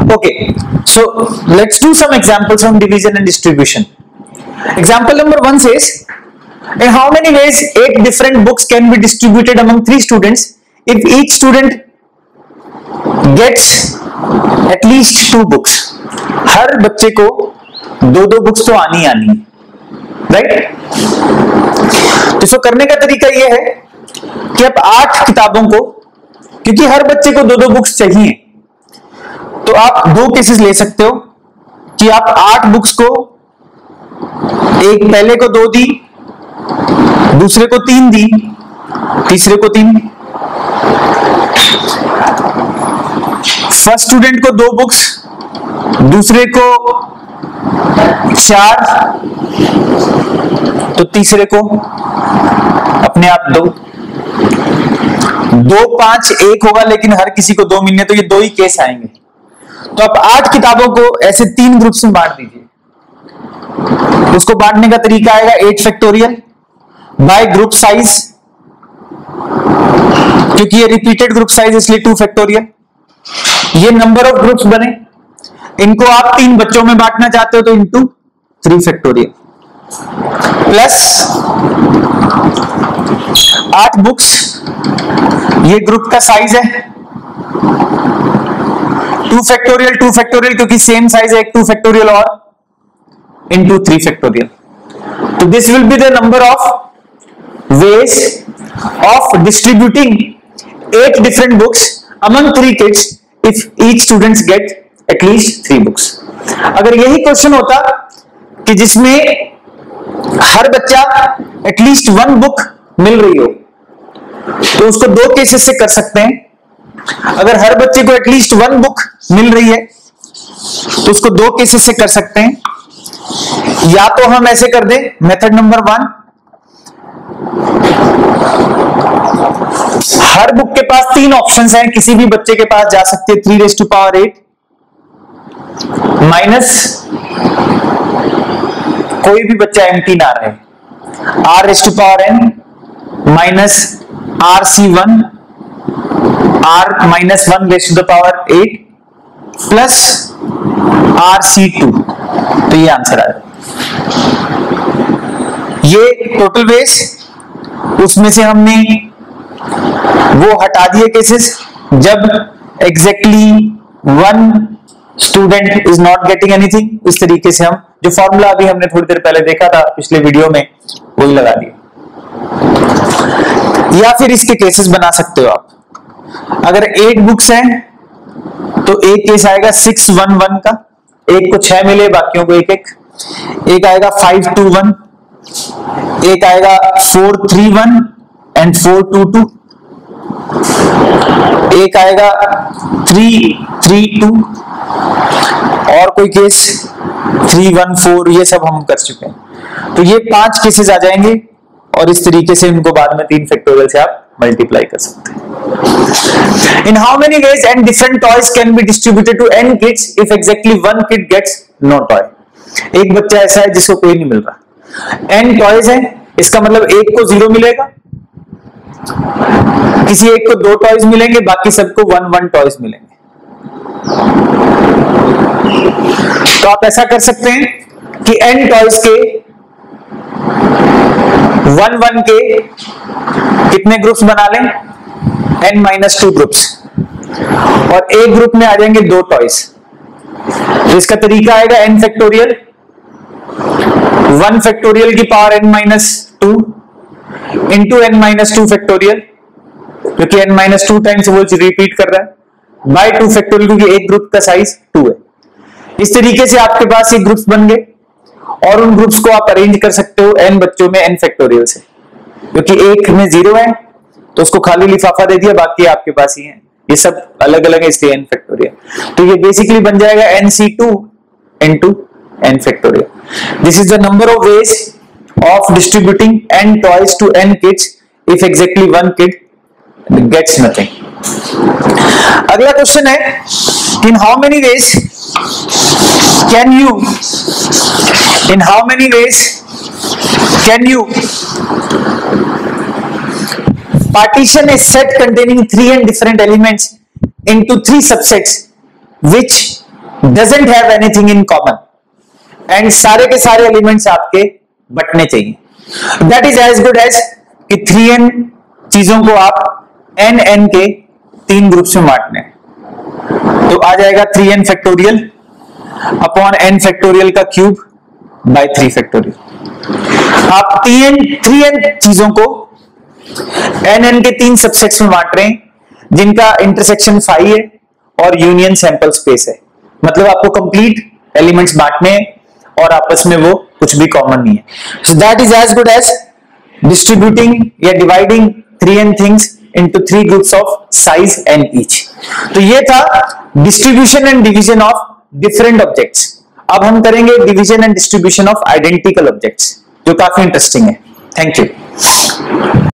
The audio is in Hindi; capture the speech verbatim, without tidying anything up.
Okay, so let's do some examples on division and distribution. Example number one says, in how many ways eight different books can be distributed among three students if each student gets at least two books? हर बच्चे को दो दो बुक्स तो आनी आनी है, राइट? तो इसको करने का तरीका यह है कि आप आठ किताबों को, क्योंकि हर बच्चे को दो दो बुक्स चाहिए, तो आप दो केसेस ले सकते हो कि आप आठ बुक्स को, एक पहले को दो दी, दूसरे को तीन दी, तीसरे को तीन। फर्स्ट स्टूडेंट को दो बुक्स, दूसरे को चार, तो तीसरे को अपने आप दो। दो पांच एक होगा, लेकिन हर किसी को दो मिलने, तो ये दो ही केस आएंगे। तो आप आठ किताबों को ऐसे तीन ग्रुप्स में बांट दीजिए। उसको बांटने का तरीका आएगा eight factorial by group size, क्योंकि ये रिपीटेड ग्रुप साइज इसलिए टू फैक्टोरियल। ये नंबर ऑफ ग्रुप्स बने, इनको आप तीन बच्चों में बांटना चाहते हो तो इंटू थ्री फैक्टोरियल, प्लस आठ बुक्स, ये ग्रुप का साइज है टू फैक्टोरियल, टू फैक्टोरियल क्योंकि सेम साइज है, एक टू फैक्टोरियल और इंटू थ्री फैक्टोरियल। तो this will be the number of ways of distributing eight different books among three kids if each students get at least three books. अगर यही क्वेश्चन होता कि जिसमें हर बच्चा एटलीस्ट वन बुक मिल रही हो, तो उसको दो केसेस से कर सकते हैं। अगर हर बच्चे को एटलीस्ट वन बुक मिल रही है तो उसको दो केसेस से कर सकते हैं। या तो हम ऐसे कर दें, मेथड नंबर वन, हर बुक के पास तीन ऑप्शंस हैं, किसी भी बच्चे के पास जा सकते हैं three raise to power eight minus कोई भी बच्चा एम्प्टी ना रहे, R raise to power N minus R C one, R minus one raise to the power eight plus R C two. तो ये आंसर आएगा। ये टोटल वेज, उसमें से हमने वो हटा दिए केसेस जब exactly one student is not getting anything. इस तरीके से हम जो फॉर्मूला अभी हमने थोड़ी देर पहले देखा था पिछले वीडियो में, वही लगा दिया। या फिर इसके केसेस बना सकते हो आप। अगर एट बुक्स हैं तो एक केस आएगा सिक्स वन वन का, एक को छह मिले, बाकियों को एक एक। एक आएगा फाइव टू वन, एक आएगा four three one and four two two, एक आएगा थ्री थ्री टू, और कोई केस थ्री वन फोर। ये सब हम कर चुके हैं। तो ये पांच केसेस आ जाएंगे और इस तरीके से इनको बाद में तीन फैक्टोरियल से आप मल्टीप्लाई कर सकते हैं। In how many ways and different toys can be distributed to n kids if exactly one kid gets no toy? एक बच्चा ऐसा है जिसको कोई नहीं मिल रहा। n टॉयज है, इसका मतलब एक को जीरो मिलेगा, किसी एक को दो टॉयज मिलेंगे, बाकी सबको वन वन टॉयज मिलेंगे। तो आप ऐसा कर सकते हैं कि n टॉयज के वन वन के कितने ग्रुप्स बना लें, n माइनस टू ग्रुप्स, और एक ग्रुप में आ जाएंगे दो टॉयज। तो इसका तरीका आएगा n फैक्टोरियल, वन फैक्टोरियल की power n minus two into n minus two factorial, क्योंकि n माइनस टू टाइम्स वो रिपीट कर रहा है, बाय टू फैक्टोरियल, क्योंकि एक ग्रुप का साइज टू है। इस तरीके से आपके पास ये ग्रुप्स बन गए और उन ग्रुप्स को आप अरेंज कर सकते हो n बच्चों में n फैक्टोरियल से, क्योंकि एक में जीरो है तो उसको खाली लिफाफा दे दिया, बाकी आपके पास ही है। ये सब अलग अलग है इसलिए n फैक्टोरियल। तो ये बेसिकली बन जाएगा n c two into n factorial। This is the number of ways of distributing n toys to n kids if exactly one kid gets nothing। अगला क्वेश्चन है, in how many ways can you in how many ways can you partition a set containing three and different elements into three subsets which doesn't have anything in common, and सारे के सारे एलिमेंट्स आपके बटने चाहिए। That is as good as कि थ्री एन चीजों को आप एन एन के तीन ग्रुप्स में बांटने, तो आ जाएगा three N factorial upon N factorial का क्यूब बाय थ्री फैक्टोरियल। आप तीन थ्री एन चीजों को एन एन के तीन सबसेट्स में बांट रहे हैं, जिनका इंटरसेक्शन फाइव है और यूनियन सैंपल स्पेस है। मतलब आपको कंप्लीट एलिमेंट्स बांटने हैं और आपस में वो कुछ भी कॉमन नहीं है। So that is as good as distributing या dividing three N things into three groups of size N each. तो ये था distribution and division of different objects. अब हम करेंगे division and distribution of identical objects, जो काफी इंटरेस्टिंग है। Thank you.